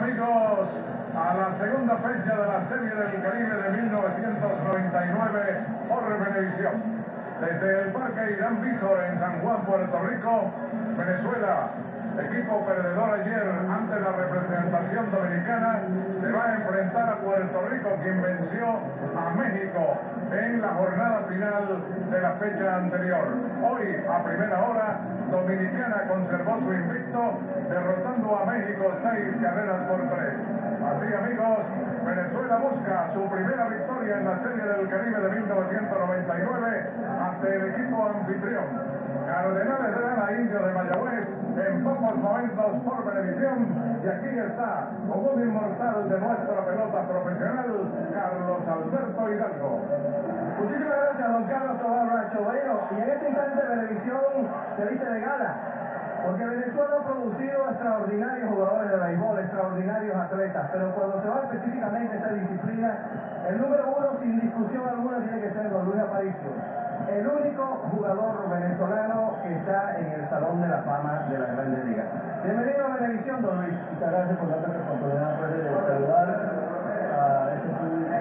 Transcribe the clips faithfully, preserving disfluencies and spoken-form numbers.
amigos, a la segunda fecha de la Serie del Caribe de mil novecientos noventa y nueve por Venevisión. Desde el Parque Irán Víctor en San Juan, Puerto Rico, Venezuela, equipo perdedor ayer ante la representación dominicana, se va a enfrentar a Puerto Rico, quien venció a México en la jornada final de la fecha anterior. Hoy, a primera hora, Dominicana conservó su invicto, derrotando a México seis carreras por tres. Así, amigos, Venezuela busca su primera victoria en la Serie del Caribe de mil novecientos noventa y nueve ante el equipo anfitrión. Cardenales de la India de Mayagüez, en pocos momentos por Venevisión, y aquí está, como un inmortal de nuestra pelota profesional, Carlos Alberto Hidalgo. Muchísimas gracias, don Carlos Tobar Racho. Bueno, y en este instante Venevisión se viste de gala, porque Venezuela ha producido extraordinarios jugadores de béisbol, extraordinarios atletas, pero cuando se va específicamente a esta disciplina, el número uno, sin discusión alguna, tiene que ser don Luis Aparicio, el único jugador venezolano que está en el Salón de la Fama de la Grandes Ligas. Bienvenido a Venevisión, don Luis. Muchas gracias por darme la oportunidad pues, de saludar a ese público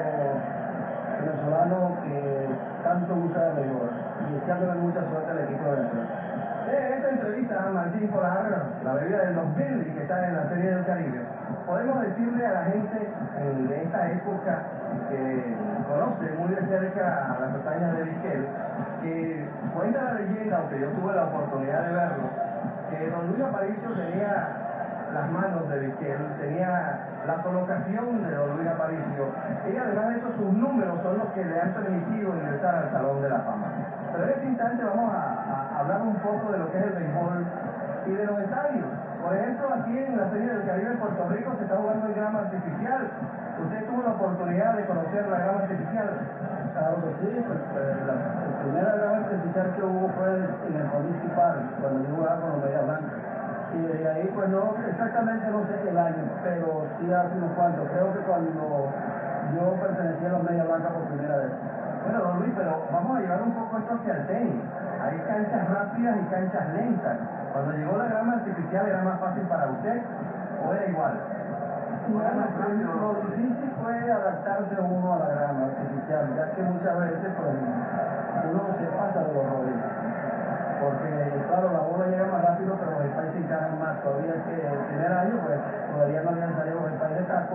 venezolano que tanto gusta de béisbol y deseándole mucha suerte al equipo de Venezuela. En esta entrevista a Martín Polar, la bebida del dos mil y que está en la Serie del Caribe, podemos decirle a la gente de esta época que conoce muy de cerca las hazañas de Vizquel, que cuenta la leyenda, aunque yo tuve la oportunidad de verlo, que don Luis Aparicio tenía las manos de Vizquel, tenía la colocación de don Luis Aparicio, y además de eso sus números son los que le han permitido ingresar al Salón de la Fama. Pero en este instante vamos a, a hablar un poco de lo que es el béisbol y de los estadios. Por ejemplo, aquí en la Serie del Caribe en Puerto Rico se está jugando en grama artificial. ¿Usted tuvo la oportunidad de conocer la grama artificial? Claro que sí, pues, pues, la, la primera grama artificial que hubo fue en el Comiskey Park, cuando yo jugaba con los Medias Blancas. Y desde ahí, pues no, exactamente no sé el año, pero sí hace unos cuantos. Creo que cuando yo pertenecía a los Medias Blancas por primera vez. Bueno, don Luis, pero vamos a llevar un poco esto hacia el tenis. Hay canchas rápidas y canchas lentas. Cuando llegó la grama artificial, ¿era más fácil para usted o era igual? Bueno, lo difícil fue adaptarse uno a la grama artificial, ya que muchas veces pues, uno se pasa de los rodillos. Porque, claro, la bola llega más rápido, pero los países se encajan más. Todavía que el primer año, pues, todavía no habían salido los países de taco.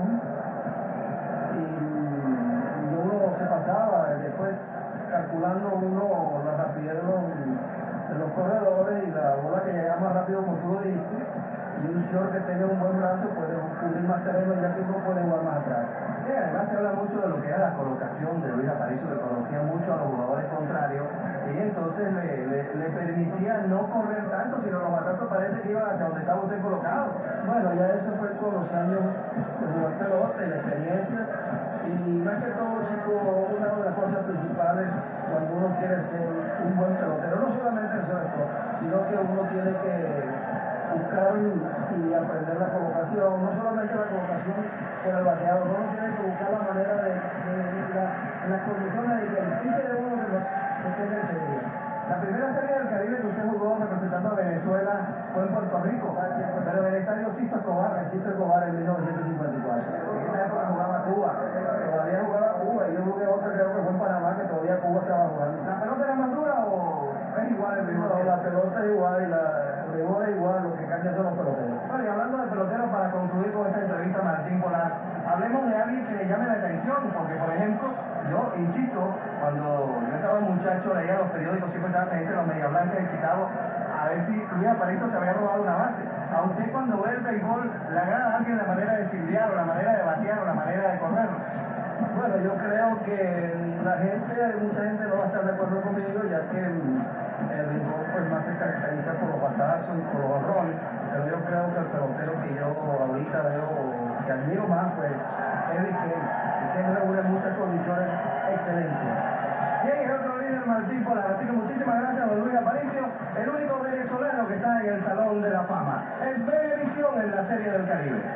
Y, y uno se pasaba, después calculando uno la rapidez de los, de los corredores y la bola que llega más rápido, como tú lo dijiste, y un short que tenga un buen brazo puede cubrir más terreno, ya que uno puede jugar más atrás. Sí, además se habla mucho de lo que era la colocación de Luis Aparicio, que conocía mucho a los jugadores contrarios, y entonces le, le, le permitía no correr tanto, sino los batazos parece que iban hacia donde estaba usted colocado. Bueno, ya eso fue con los años de jugar pelota y la experiencia, y más que todo, chico, una de las cosas principales cuando uno quiere ser un buen pelotero, no solamente el sueldo, sino que uno tiene que buscar y aprender la colocación, no solamente la colocación con el bateador, uno tiene que buscar la manera de, de, de la, las condiciones de que el pitcher de uno que lo que tenga ese día. La primera Serie del Caribe que usted jugó representando a Venezuela fue en Puerto Rico, pero en el estadio Sisto Escobar. Sisto Escobar en mil novecientos cincuenta y cuatro. En esa época jugaba Cuba. Todavía jugaba Cuba, y yo jugué otra, creo que fue en Panamá, que todavía Cuba estaba jugando. ¿La pelota era más dura o es igual el mismo? No, la pelota es igual y la, el béisbol es igual, lo que cambia son los peloteros. Bueno, y hablando de peloteros, para concluir con esta entrevista, Martín Polar, hablemos de alguien que le llame la atención, porque por ejemplo, yo insisto, cuando yo estaba muchacho, leía los periódicos, siempre estaba pendiente de los Medias Blancas de Chicago, a ver si Luis Aparicio se había robado una base. A usted cuando ve el béisbol, ¿le agrada a alguien la manera de fildear, o la manera de batear, o la manera de correr? Bueno, yo creo que la gente, mucha gente no va a estar de acuerdo conmigo, ya que el béisbol pues, más se caracteriza por los batazos y por los honrones, pero yo creo que el pelotero que yo ahorita veo, que admiro más, pues, es Vizquel. Vizquel reúne muchas condiciones excelentes. Bien, el otro líder, Martín Polar. Así que muchísimas gracias a don Luis Aparicio, el único venezolano que está en el Salón de la Fama. En Venevisión, en la Serie del Caribe.